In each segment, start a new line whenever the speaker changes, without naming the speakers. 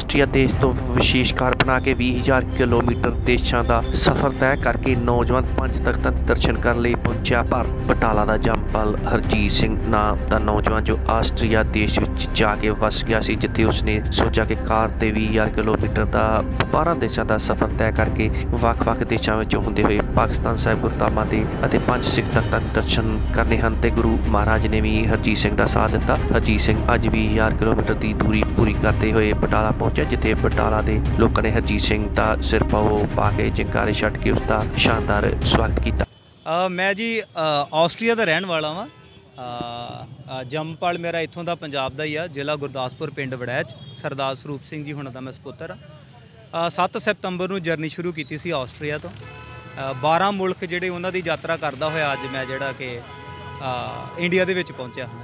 Austria देश तो विशेष car बना के 20,000 किलोमीटर देशों का सफ़र तय करके नौजवान 5 तख्तां दे दर्शन करने ਲਈ ਪਹੁੰਚਿਆ। ਭਾਰਤ ਬਟਾਲਾ ਦਾ ਜੰਮਪਲ ਹਰਜੀਤ ਸਿੰਘ ਨਾਮ ਦਾ ਨੌਜਵਾਨ ਜੋ ਆਸਟਰੀਆ ਦੇਸ਼ ਵਿੱਚ ਜਾ ਕੇ ਵਸ ਗਿਆ ਸੀ, ਜਿੱਥੇ ਉਸਨੇ ਸੋਚਿਆ ਕਿ ਕਾਰ ਤੇ 20,000 ਕਿਲੋਮੀਟਰ ਦਾ 12 ਦੇਸ਼ਾਂ ਦਾ ਸਫ਼ਰ ਤੈਅ ਕਰਕੇ ਵੱਖ-ਵੱਖ ਦੇਸ਼ਾਂ ਵਿੱਚੋਂ ਹੁੰਦੇ ਹੋਏ ਪਾਕਿਸਤਾਨ ਸਾਹਿਬ ਗੁਰਧਾਮਾਂ ਦੇ ਅਤੇ 5 ਸਿੱਖ ਤਖਤਾਂ ਦੇ ਦਰਸ਼ਨ ਕਰਨੇ ਹਨ ਤੇ ਗੁਰੂ ਮਹਾਰਾਜ ਨੇ ਵੀ ਹਰਜੀਤ ਸਿੰਘ ਦਾ ਸਾਥ ਦਿੱਤਾ। ਹਰਜੀਤ ਸਿੰਘ ਅੱਜ 20,000 ਕਿਲੋਮੀਟਰ ਦੀ ਦੂਰੀ ਪੂਰੀ ਕਰਦੇ ਹੋਏ ਬਟਾਲਾ ਪਹੁੰਚਿਆ, ਜਿੱਥੇ ਬਟਾਲਾ ਦੇ ਲੋਕਾਂ ਨੇ ਹਰਜੀਤ ਸਿੰਘ ਦਾ ਸਿਰ ਪਾਓ ਪਾ ਕੇ ਜੰਕਾਰੇ ਛੱਡ ਕੇ ਉਸਦਾ ਸ਼ਾਨਦਾਰ ਸਵਾਗਤ ਕੀਤਾ।
मैं जी ਆਸਟਰੀਆ ਦਾ ਰਹਿਣ ਵਾਲਾ ਵਾਂ। ਜੰਮਪਲ ਮੇਰਾ ਇੱਥੋਂ ਦਾ ਪੰਜਾਬ ਦਾ ਹੀ ਆ, ਜ਼ਿਲ੍ਹਾ ਗੁਰਦਾਸਪੁਰ, ਪਿੰਡ ਵੜੈਚ। ਸਰਦਾਰ ਸਰੂਪ ਸਿੰਘ ਜੀ ਹੁਣਾਂ ਦਾ ਮੈਂ ਸਪੁੱਤਰ ਹਾਂ। 7 ਸਤੰਬਰ ਨੂੰ ਜਰਨੀ ਸ਼ੁਰੂ ਕੀਤੀ ਸੀ ਆਸਟਰੀਆ ਤੋਂ। 12 ਮੁਲਕ ਜਿਹੜੇ ਉਹਨਾਂ ਦੀ ਯਾਤਰਾ ਕਰਦਾ ਹੋਇਆ ਅੱਜ ਮੈਂ ਜਿਹੜਾ ਕਿ ਇੰਡੀਆ ਦੇ ਵਿੱਚ ਪਹੁੰਚਿਆ ਹਾਂ।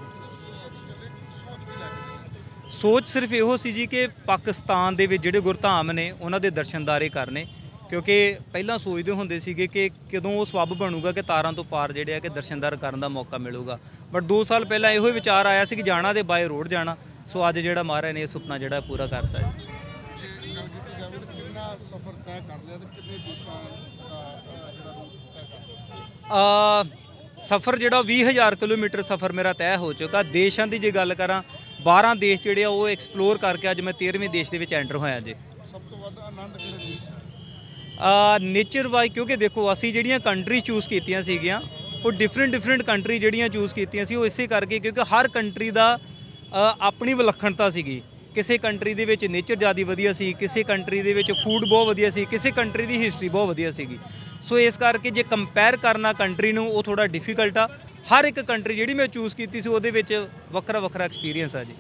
ਸੋਚ ਸਿਰਫ ਇਹੋ ਸੀ ਜੀ ਕਿ ਪਾਕਿਸਤਾਨ ਦੇ ਵਿੱਚ ਜਿਹੜੇ ਗੁਰਧਾਮ ਨੇ ਉਹਨਾਂ ਦੇ ਦਰਸ਼ਨਦਾਰੇ ਕਰਨੇ, ਕਿਉਂਕਿ ਪਹਿਲਾਂ ਸੋਚਦੇ ਹੁੰਦੇ ਸੀਗੇ ਕਿ ਕਦੋਂ ਉਹ ਸਬੱਬ ਬਣੂਗਾ ਕਿ ਤਾਰਾਂ ਤੋਂ ਪਾਰ ਜਿਹੜੇ ਆ ਕਿ ਦਰਸ਼ਨਦਾਰ ਕਰਨ ਦਾ ਮੌਕਾ ਮਿਲੂਗਾ। ਬਟ 2 ਸਾਲ ਪਹਿਲਾਂ ਇਹੋ ਹੀ ਵਿਚਾਰ ਆਇਆ ਸੀ ਕਿ ਜਾਣਾ ਤੇ ਬਾਏ ਰੋਡ ਜਾਣਾ। ਸੋ ਅੱਜ ਜਿਹੜਾ ਮਹਾਰਾਜ ਨੇ ਇਹ ਸੁਪਨਾ ਜਿਹੜਾ ਪੂਰਾ ਕਰਤਾ ਹੈ। ਸਫ਼ਰ ਜਿਹੜਾ 20,000 ਕਿਲੋਮੀਟਰ ਸਫ਼ਰ ਮੇਰਾ ਤੈਅ ਹੋ ਚੁੱਕਾ। ਦੇਸ਼ਾਂ ਦੀ ਜੇ ਗੱਲ ਕਰਾਂ, 12 ਦੇਸ਼ ਜਿਹੜੇ ਆ ਉਹ ਐਕਸਪਲੋਰ ਕਰਕੇ ਅੱਜ ਮੈਂ 13ਵੇਂ ਦੇਸ਼ ਦੇ ਵਿੱਚ ਐਂਟਰ ਹੋਇਆ ਜੀ।
ਸਭ ਤੋਂ ਵੱਧ ਆਨੰਦ ਕਿਹੜੇ ਦੇਸ਼
ਨੇਚਰ ਵਾਈ, ਕਿਉਂਕਿ ਦੇਖੋ ਅਸੀਂ ਜਿਹੜੀਆਂ ਕੰਟਰੀ ਚੂਜ਼ ਕੀਤੀਆਂ ਸੀਗੀਆਂ ਉਹ ਡਿਫਰੈਂਟ ਕੰਟਰੀ ਜਿਹੜੀਆਂ ਚੂਜ਼ ਕੀਤੀਆਂ ਸੀ ਉਹ ਇਸੇ ਕਰਕੇ ਕਿਉਂਕਿ ਹਰ ਕੰਟਰੀ ਦਾ ਆਪਣੀ ਵਿਲੱਖਣਤਾ ਸੀਗੀ। ਕਿਸੇ ਕੰਟਰੀ ਦੇ ਵਿੱਚ ਨੇਚਰ ਜ਼ਿਆਦਾ ਵਧੀਆ ਸੀ, ਕਿਸੇ ਕੰਟਰੀ ਦੇ ਵਿੱਚ ਫੂਡ ਬਹੁਤ ਵਧੀਆ ਸੀ, ਕਿਸੇ ਕੰਟਰੀ ਦੀ ਹਿਸਟਰੀ ਬਹੁਤ ਵਧੀਆ ਸੀਗੀ। ਸੋ ਇਸ ਕਰਕੇ ਜੇ ਕੰਪੇਅਰ ਕਰਨਾ ਕੰਟਰੀ ਨੂੰ ਉਹ ਥੋੜ੍ਹਾ ਡਿਫੀਕਲਟ ਆ। ਹਰ ਇੱਕ ਕੰਟਰੀ ਜਿਹੜੀ ਮੈਂ ਚੂਜ਼ ਕੀਤੀ ਸੀ ਉਹਦੇ ਵਿੱਚ ਵੱਖਰਾ ਐਕਸਪੀਰੀਅੰਸ ਆ ਜੀ।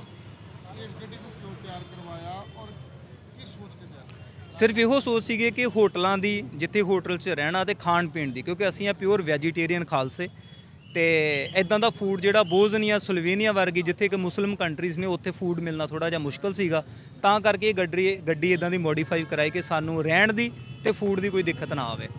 ਸਿਰਫ ਇਹੋ ਸੋਚ ਸੀਗੇ ਕਿ ਹੋਟਲਾਂ ਦੀ, ਜਿੱਥੇ ਹੋਟਲ 'ਚ ਰਹਿਣਾ ਅਤੇ ਖਾਣ ਪੀਣ ਦੀ, ਕਿਉਂਕਿ ਅਸੀਂ ਆ ਪਿਓਰ ਵੈਜੀਟੇਰੀਅਨ ਖਾਲਸੇ, ਅਤੇ ਇੱਦਾਂ ਦਾ ਫੂਡ ਜਿਹੜਾ ਬੋਜ਼ਨੀਆ, ਸਲੋਵੇਨੀਆ ਵਰਗੀ ਜਿੱਥੇ ਕਿ ਮੁਸਲਿਮ ਕੰਟਰੀਜ਼ ਨੇ ਉੱਥੇ ਫੂਡ ਮਿਲਣਾ ਥੋੜ੍ਹਾ ਜਿਹਾ ਮੁਸ਼ਕਲ ਸੀਗਾ। ਤਾਂ ਕਰਕੇ ਗੱਡੀ ਇੱਦਾਂ ਦੀ ਮੋਡੀਫਾਈ ਕਰਾਈ ਕਿ ਸਾਨੂੰ ਰਹਿਣ ਦੀ ਅਤੇ ਫੂਡ ਦੀ ਕੋਈ ਦਿੱਕਤ ਨਾ ਆਵੇ।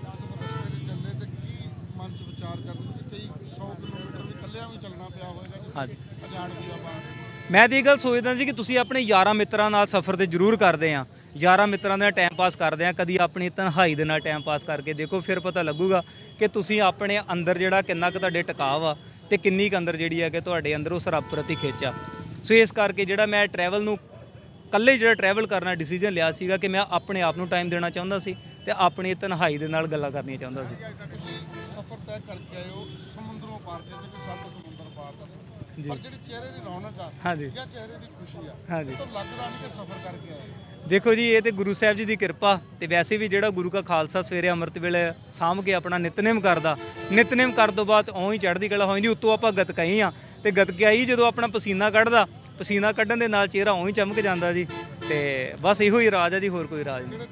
ਹਾਂਜੀ, ਮੈਂ ਤਾਂ ਇਹ ਗੱਲ ਸੋਚਦਾ ਸੀ ਕਿ ਤੁਸੀਂ ਆਪਣੇ ਯਾਰਾਂ ਮਿੱਤਰਾਂ ਨਾਲ ਸਫ਼ਰ 'ਤੇ ਜ਼ਰੂਰ ਕਰਦੇ ਆ, ਯਾਰਾਂ ਮਿੱਤਰਾਂ ਦੇ ਨਾਲ ਟਾਈਮ ਪਾਸ ਕਰਦੇ ਆ, ਕਦੀ ਆਪਣੀ ਤਨਹਾਈ ਦੇ ਨਾਲ ਟਾਈਮ ਪਾਸ ਕਰਕੇ ਦੇਖੋ, ਫਿਰ ਪਤਾ ਲੱਗੂਗਾ ਕਿ ਤੁਸੀਂ ਆਪਣੇ ਅੰਦਰ ਜਿਹੜਾ ਕਿੰਨਾ ਕੁ ਤੁਹਾਡੇ ਟਿਕਾਅ ਆ ਅਤੇ ਕਿੰਨੀ ਕੁ ਅੰਦਰ ਜਿਹੜੀ ਹੈ ਕਿ ਤੁਹਾਡੇ ਅੰਦਰ ਉਸ ਰੱਬ ਪ੍ਰਤੀ ਖਿੱਚ ਆ। ਸੋ ਇਸ ਕਰਕੇ ਜਿਹੜਾ ਮੈਂ ਟਰੈਵਲ ਨੂੰ ਇਕੱਲੇ ਜਿਹੜਾ ਟਰੈਵਲ ਕਰਨਾ ਡਿਸੀਜਨ ਲਿਆ ਸੀਗਾ ਕਿ ਮੈਂ ਆਪਣੇ ਆਪ ਨੂੰ ਟਾਈਮ ਦੇਣਾ ਚਾਹੁੰਦਾ ਸੀ ਅਤੇ ਆਪਣੀ ਤਨਹਾਈ ਦੇ ਨਾਲ ਗੱਲਾਂ ਕਰਨੀਆਂ ਚਾਹੁੰਦਾ ਸੀ।
ਤੁਸੀਂ ਸਫ਼ਰ ਤੈਅ ਕਰਕੇ ਆਏ ਹੋ ਸਮੁੰਦਰੋਂ ਪਾਰ, ਕਹਿੰਦੇ ਕਿ 7 ਸਮੁੰਦਰ ਪਾਰ ਦਾ ਸਫ਼ਰ, ਪਰ ਜਿਹੜੀ ਚਿਹਰੇ ਦੀ ਰੌਣਕ ਆ ਜਾਂ ਚਿਹਰੇ ਦੀ ਖੁਸ਼ੀ ਆ, ਹਾਂਜੀ, ਤਾਂ ਲੱਗਦਾ ਨਹੀਂ ਕਿ ਸਫ਼ਰ ਕਰਕੇ ਆਏ।
ਦੇਖੋ ਜੀ, ਇਹ ਤਾਂ ਗੁਰੂ ਸਾਹਿਬ ਜੀ ਦੀ ਕਿਰਪਾ, ਅਤੇ ਵੈਸੇ ਵੀ ਜਿਹੜਾ ਗੁਰੂ ਕਾ ਖਾਲਸਾ ਸਵੇਰੇ ਅੰਮ੍ਰਿਤ ਵੇਲੇ ਸਾਂਭ ਕੇ ਆਪਣਾ ਨਿਤਨੇਮ ਕਰਦਾ, ਨਿਤਨੇਮ ਕਰਨ ਤੋਂ ਬਾਅਦ ਓਂ ਹੀ ਚੜ੍ਹਦੀ ਕਲਾ ਹੋ ਜਾਂਦੀ। ਉੱਤੋਂ ਆਪਾਂ ਗਤਕਾਈ ਆ ਅਤੇ ਗਤਕਾਈ ਜਦੋਂ ਆਪਣਾ ਪਸੀਨਾ ਕੱਢਦਾ, ਪਸੀਨਾ ਕੱਢਣ ਦੇ ਨਾਲ ਚਿਹਰਾ ਓਂ ਹੀ ਚਮਕ ਜਾਂਦਾ ਜੀ। ਅਤੇ ਬਸ ਇਹੋ ਹੀ ਰਾਜ ਹੈ ਜੀ, ਹੋਰ ਕੋਈ ਰਾਜ ਨਹੀਂ।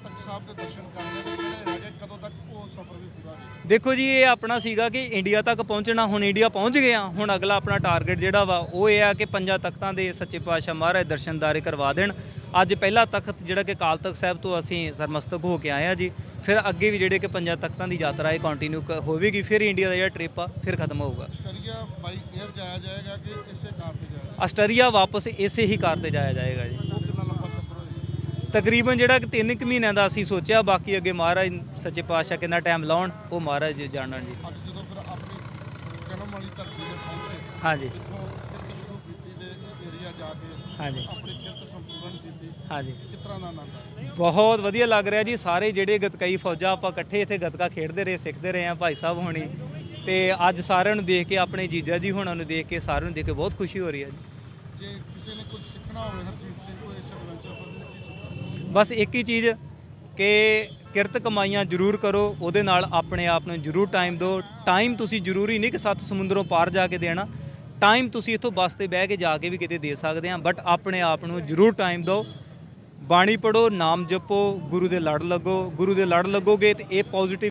ਦੇਖੋ ਜੀ, ਇਹ ਆਪਣਾ ਸੀਗਾ ਕਿ ਇੰਡੀਆ ਤੱਕ ਪਹੁੰਚਣਾ। ਹੁਣ ਇੰਡੀਆ ਪਹੁੰਚ ਗਏ ਆ, ਹੁਣ ਅਗਲਾ ਆਪਣਾ ਟਾਰਗੇਟ ਜਿਹੜਾ ਵਾ ਉਹ ਇਹ ਆ ਕਿ 5 ਤਖਤਾਂ ਦੇ ਸੱਚੇ ਪਾਤਸ਼ਾਹ ਮਹਾਰਾਜ ਦਰਸ਼ਨਦਾਰੇ ਕਰਵਾ ਦੇਣ। ਅੱਜ ਪਹਿਲਾ ਤਖਤ ਜਿਹੜਾ ਕਿ ਅਕਾਲ ਤਖਤ ਸਾਹਿਬ ਤੋਂ ਅਸੀਂ ਸਰਮਸਤਕ ਹੋ ਕੇ ਆਏ ਆ ਜੀ। ਫਿਰ ਅੱਗੇ ਵੀ ਜਿਹੜੇ ਕਿ 5 ਤਖਤਾਂ ਦੀ ਯਾਤਰਾ ਇਹ ਕੰਟੀਨਿਊ ਹੋਵੇਗੀ। ਫਿਰ ਇੰਡੀਆ ਦਾ ਜਿਹੜਾ ਟ੍ਰਿਪ ਆ ਫਿਰ ਖਤਮ ਹੋਊਗਾ।
ਆਸਟਰੀਆ ਬਾਈ ਏਅਰ ਜਾਇਆ ਜਾਏਗਾ ਕਿ ਇਸੇ ਕਾਰ ਤੇ ਜਾਏਗਾ?
ਆਸਟਰੀਆ ਵਾਪਸ ਇਸੇ ਹੀ ਕਾਰ ਤੇ ਜਾਇਆ ਜਾਏਗਾ ਜੀ।
ਉਹ ਕਿੰਨਾ ਲੰਬਾ ਸਫ਼ਰ ਹੋਏਗਾ?
ਤਕਰੀਬਨ ਜਿਹੜਾ ਕਿ 3 ਕੁ ਮਹੀਨਿਆਂ ਦਾ ਅਸੀਂ ਸੋਚਿਆ, ਬਾਕੀ ਅੱਗੇ ਮਹਾਰਾਜ ਸੱਚੇ ਪਾਤਸ਼ਾਹ ਕਿੰਨਾ ਟਾਈਮ ਲਾਉਣ ਉਹ ਮਹਾਰਾਜ ਜਾਣਨ ਜੀ।
ਅੱਜ ਜਦੋਂ ਫਿਰ ਆਪਣੀ ਜਨਮ ਵਾਲੀ ਧਰਤੀ ਤੇ ਪਹੁੰਚੇ,
ਹਾਂਜੀ,
ਇੱਥੋਂ ਕਿਰਤ ਸ਼ੁਰੂ ਕੀਤੀ ਤੇ ਆਸਟਰੀਆ ਜਾ ਕੇ
ਹਾਂਜੀ
ਆਪਣੀ ਕਿਰਤ ਸੰਪੂਰਨ ਕੀਤੀ,
ਹਾਂਜੀ,
ਕਿਸ ਤਰ੍ਹਾਂ ਦਾ ਆਨੰਦ ਆਇਆ?
ਬਹੁਤ ਵਧੀਆ ਲੱਗ ਰਿਹਾ ਜੀ। ਸਾਰੇ ਜਿਹੜੇ ਗਤਕਾਈ ਫੌਜਾਂ ਆਪਾਂ ਇਕੱਠੇ ਇੱਥੇ ਗਤਕਾ ਖੇਡਦੇ ਰਹੇ, ਸਿੱਖਦੇ ਰਹੇ ਆ, ਭਾਈ ਸਾਹਿਬ ਹੋਣੀ, ਅਤੇ ਅੱਜ ਸਾਰਿਆਂ ਨੂੰ ਦੇਖ ਕੇ, ਆਪਣੇ ਜੀਜਾ ਜੀ ਹੋਣਾ ਨੂੰ ਦੇਖ ਕੇ, ਸਾਰਿਆਂ ਨੂੰ ਦੇਖ ਕੇ ਬਹੁਤ ਖੁਸ਼ੀ ਹੋ ਰਹੀ ਹੈ ਜੀ।
ਜੇ ਕਿਸੇ ਨੇ ਕੁਝ ਸਿੱਖਣਾ ਹੋਵੇ ਹਰਜੀਤ ਸਿੰਘ ਕੋਲ ਇਸ ਐਡਵੈਂਚਰ ਪਰ, ਕੀ ਸਿੱਖਣਾ?
ਬਸ ਇੱਕ ਹੀ ਚੀਜ਼ ਕਿ ਕਿਰਤ ਕਮਾਈਆਂ ਜ਼ਰੂਰ ਕਰੋ, ਉਹਦੇ ਨਾਲ ਆਪਣੇ ਆਪ ਨੂੰ ਜ਼ਰੂਰ ਟਾਈਮ ਦਿਓ। ਟਾਈਮ ਤੁਸੀਂ ਜ਼ਰੂਰੀ ਨਹੀਂ ਕਿ 7 ਸਮੁੰਦਰੋਂ ਪਾਰ ਜਾ ਕੇ ਦੇਣਾ, ਟਾਈਮ ਤੁਸੀਂ ਇੱਥੋਂ ਬੱਸ 'ਤੇ ਬਹਿ ਕੇ ਜਾ ਕੇ ਵੀ ਕਿਤੇ ਦੇ ਸਕਦੇ ਹਾਂ, ਬਟ ਆਪਣੇ ਆਪ ਨੂੰ ਜ਼ਰੂਰ ਟਾਈਮ ਦਿਓ। ਬਾਣੀ ਪੜ੍ਹੋ, ਨਾਮ ਜਪੋ, ਗੁਰੂ ਦੇ ਲੜ ਲੱਗੋ। ਗੁਰੂ ਦੇ ਲੜ ਲੱਗੋਗੇ ਅਤੇ ਇਹ ਪੋਜ਼ਿਟਿਵ